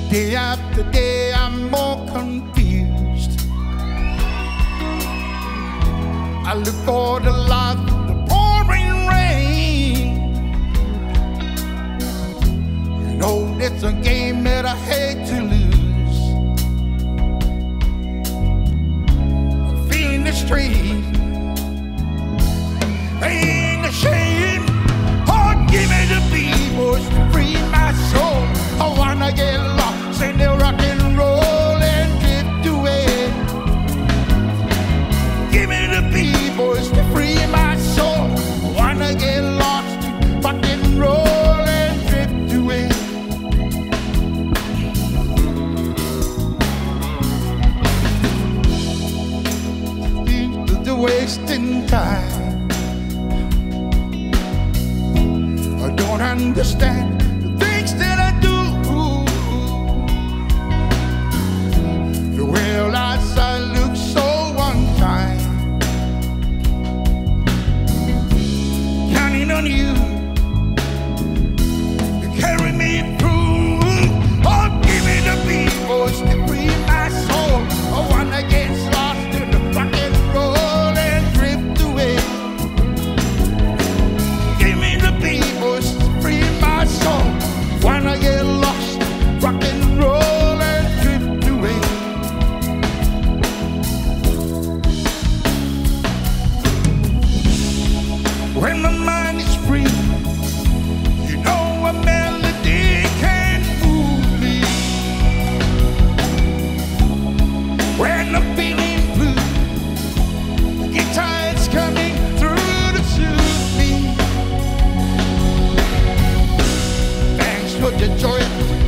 Day after day I'm more confused. I look for the light, the pouring rain. You know it's a game that I hate to lose. I'm feeling the street, ain't a shame. Oh, give me the B-boys to free my soul. I wanna get lost in the rock and roll and drift away. Give me the B-boys to free my soul. I wanna get lost in rock and roll and drift away. The wasting time, I don't understand the things that I do. The world outside looks so unkind. Counting on you to carry me through. Oh, give me the B-boys to free my soul. I wanna get lost in the rock and roll and drift away. Give me the B-boys to free my soul. Wanna get lost, rock and roll and drift away. When my mind is free, you know a melody can move me. When I'm feeling blue, the guitar is coming through to soothe me. Thanks for the joy